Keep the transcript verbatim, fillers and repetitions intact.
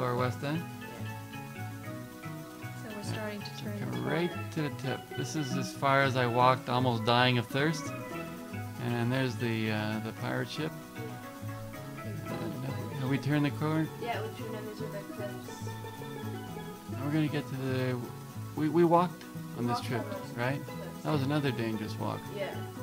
lower west end. So we're starting to turn the Come right corner. to the tip. This is as far as I walked, almost dying of thirst. And there's the uh, the pirate ship. Uh, have we turned the corner? Yeah, we turn on these are the cliffs. We're gonna get to the. We we walked on this Walked trip, on those right? cliffs. That was another dangerous walk. Yeah.